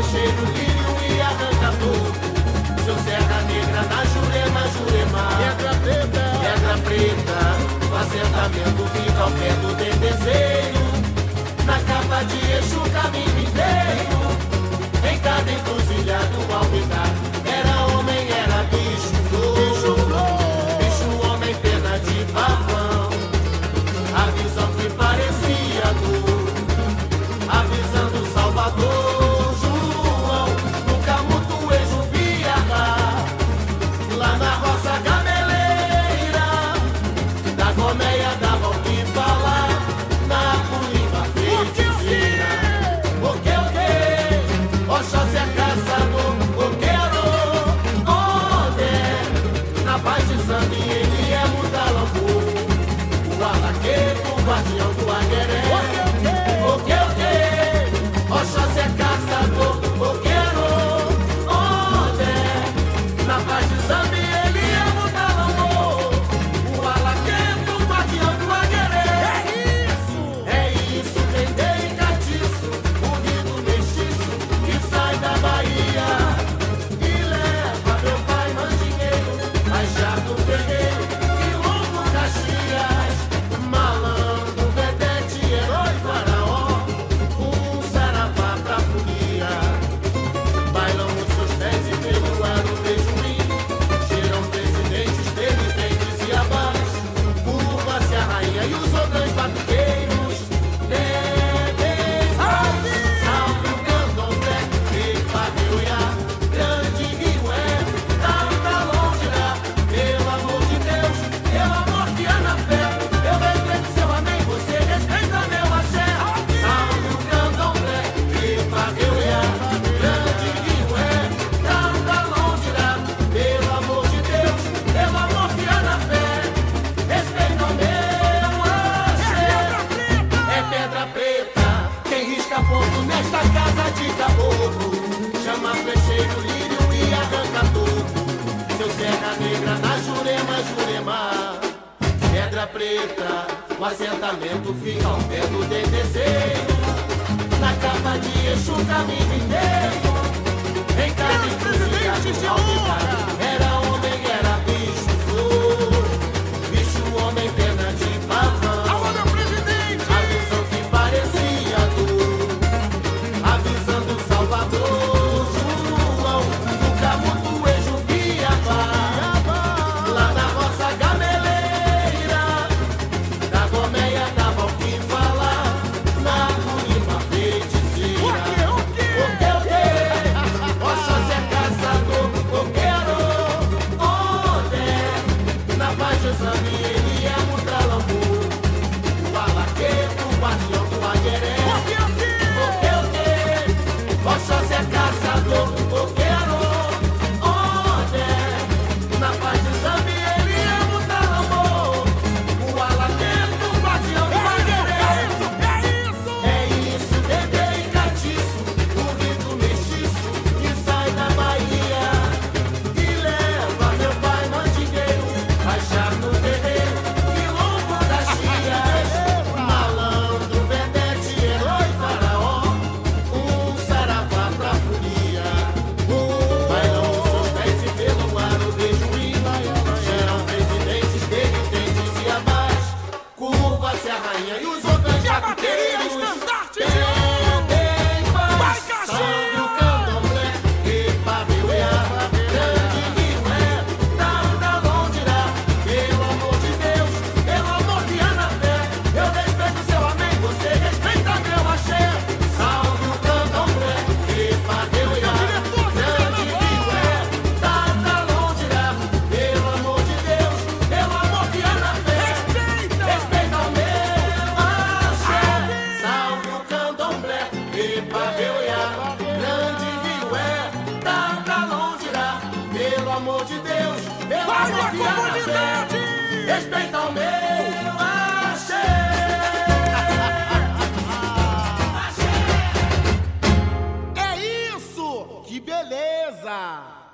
Peixeiro, lírio e arranca tudo. Seu Serra Negra na Jurema, Jurema. Pedra preta, o assentamento fica ao pé do dendezeiro. Na capa de Exu, caminho inteiro. Em cada encruzilhada o alvidar. Era homem, era bicho flor. Bicho, homem, pena de pavão. A visão que parecia dor, avisando Salvador, João, no Camuto, Ejubiaga, lá na roça gameleira, da colmeia dava o que falar, na colimba feiticeira. O que? Oxóssi é caçador, o quero, onde? Na paz de sangue ele é mudalambu, o alaqueiro, o guardião do agueré. O que? Oxóssi é caçador, o quero, onde? Na paz de Zambi ele é mudalambu, o alaqueiro, o guardião do agueré. É isso, Dendê e Catiço, o rico mestiço que sai da Bahia e leva meu pai mandingueiro, Baixar do Terreiro e Longo Caxias. Malandro, vedete, herói, faraó, um saravá pra folia. Bailam os seus pés e pelo ar o beijuim. Cheiram presidentes, penitentes e abás. Curva-se a rainha e os outros batuqueiros. Salve, salve o candomblé, Ipagueuiá, grande rio é, tá longe lá. Pelo amor de Deus, pelo amor que há na fé, eu respeito seu amém, você respeita meu axé. Salve o candomblé, Ipagueuiá, grande rio é, tá longe lá. Pelo amor de Deus, pelo amor que há na fé, respeita o meu axé. É pedra preta, quem risca ponto nesta casa de caboclo. Chama Peixeiro, lírio e arranca tudo. Seu Serra Negra na Jurema, Jurema. Pedra preta, o assentamento fica ao pé do dendezeiro. Na capa de Exu, caminho inteiro. Em cada encruzilhada o alvidar. Era homem, era bicho flor. Bicho, homem, pena de pavão. A visão que parecia dor, avisando Salvador, João, no Camuto, Ejubiaga, lá na roça gameleira, da colmeia dava o que falar, na colimba feiticeira. O que? Oxóssi é caçador, o quero, onde? Na paz de Zambi ele é mudalambu, o alaqueiro, o guardião do agueré. O que? Oxóssi é caçador, o quero, onde? Na paz de Zambi ele é mudalambu, o alaqueiro, o guardião do agueré. É isso, Dendê e Catiço, o rico mestiço que sai da Bahia e leva meu pai mandingueiro, Baixar no terreiro e Longo Caxias. Malandro, vedete, herói, faraó, um saravá pra folia. Bailam os seus pés e pelo ar o beijuim. Geram presidentes, penitentes e abás. Curva-se a rainha e os outros batuqueiros. Tem paz, salve o candomblé, Ipagueuiá, grande rio é, tá longe lá. Pelo amor de Deus, pelo amor que há na fé, eu respeito seu amém, você respeita meu axé. Salve o candomblé, Ipagueuiá, grande rio é, tá longe lá. Pelo amor de Deus, pelo amor que há na fé, respeita o meu axé. Salve o candomblé, Ipagueuiá, grande rio é, tá longe lá. Pelo amor de Deus, pelo amor que há na fé, respeita o meu axé. É isso! Que beleza!